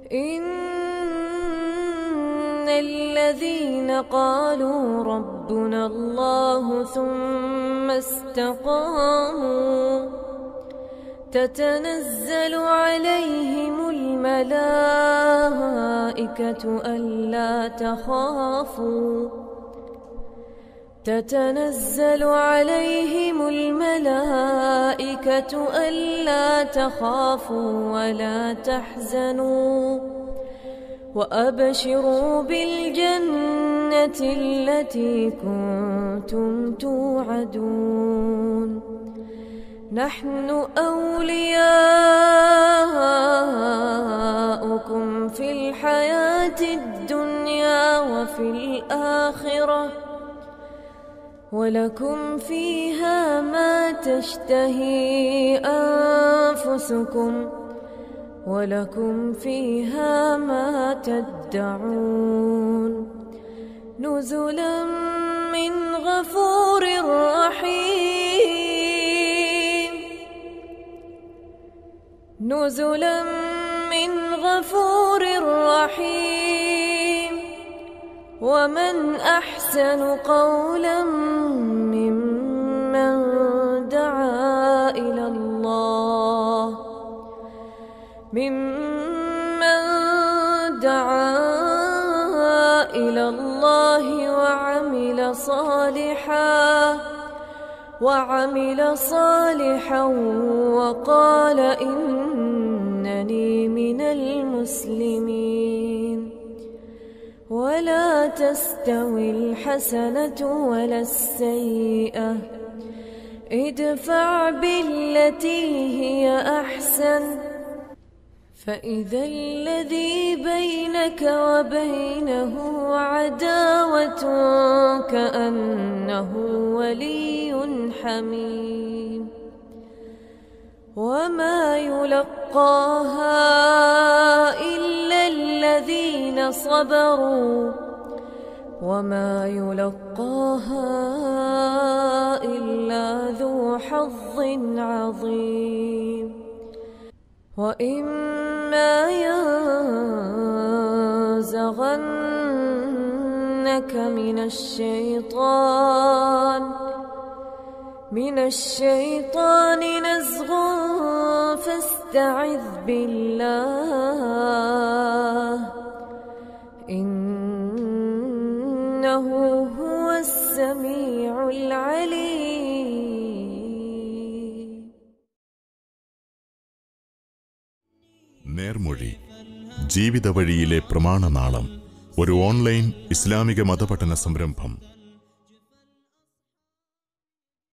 إن الذين قالوا ربنا الله ثم استقاموا تتنزل عليهم الملائكة ألا تخافوا تتنزل عليهم الملائكة ألا تخافوا ولا تحزنوا وأبشروا بالجنة التي كنتم توعدون نحن أولياؤكم في الحياة الدنيا وفي الآخرة ولكم فيها ما تشتهي أنفسكم ولكم فيها ما تدعون نزلا من غفور رحيم نزلا من غفور رحيم ومن أحسن قولا ممن دعا إلى الله وعمل صالحا وقال إنني من المسلمين ولا تستوي الحسنة ولا السيئة ادفع بالتي هي أحسن فإذا الذي بينك وبينه عداوة كأنه ولي حميم وما يلقاها إلا الذين صبروا وما يلقاها إلا ذو حظ عظيم وإما ينزغنك من الشيطان نزغ فاستعذ بالله إنه هو السميع العليم. നേർമൊഴി ജീവിത വഴിയിലെ പ്രമാണനാളം ഒരു ഓൺലൈൻ ഇസ്ലാമിക മതപഠന സംരംഭം.